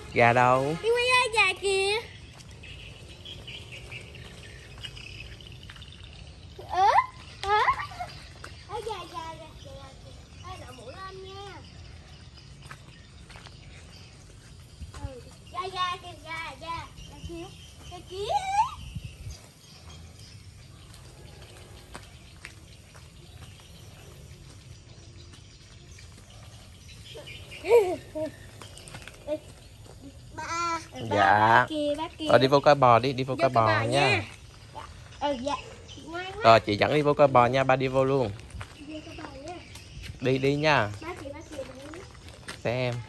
Gà đâu? Kiwi ơi, gà kìa. Ê, đội mũ lên nha. Gà kìa, gà kia. Gà kia. Dạ. Bác kia. Rồi đi vô coi bò đi, đi vô coi bò nha. Dạ. Rồi chị dẫn đi vô coi bò nha, ba đi vô luôn. Đi đi nha. Bác kia. Xem em.